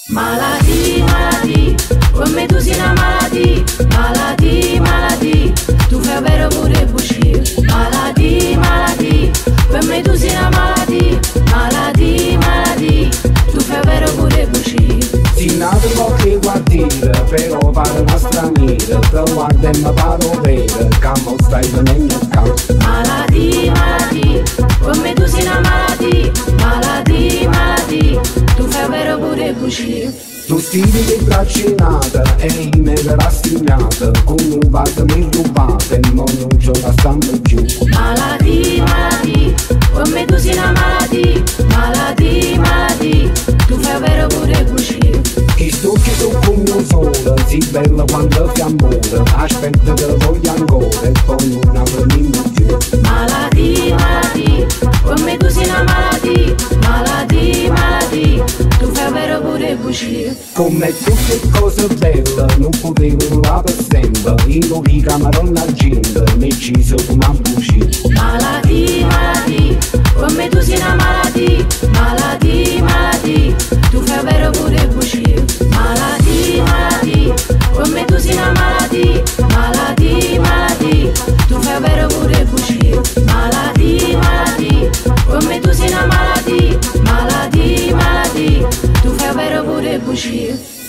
Maladie, maladie, come tu sei una maladie. Maladie, maladie, tu fai vero pure uscire. Maladie, maladie, come tu sei una maladie. Maladie, maladie, tu fai vero pure uscire. Si nato qualche quartiere, però pare una straniera. Te guarda e mi pare vera, che mo stai venendo a casa. Maladie, maladie, come tu sei una maladie. Maladie, maladie, tu fai vero pure uscire. Tu stili di braccinata e in me la stignata, con un vaso mi rubate e non c'ho la stampa giù. Maladie, maladie, come tu sei una maladie. Maladie, maladie, tu fai vero pure uscire. Chi stucchi su con un sole, si bella quando fiammore, aspetta che voglio ancora e poi una venina più. Maladie, maladie, come tu sei una maladie. Maladie, maladie, tu fai vero pure uscire. Come tutte cose belle, non potevo durare per sempre, io di camarone argento, mi ucciso una buccia. Maladie, maladie, come tu sei una maladie. Maladie, maladie, tu fai vero pure uscire. Maladie, maladie, come tu sei una maladie. Maladie, maladie, tu fai vero pure uscire. Maladie, maladie, come tu sei una maladie. Maladie, maladie, tu fai vero pure uscire.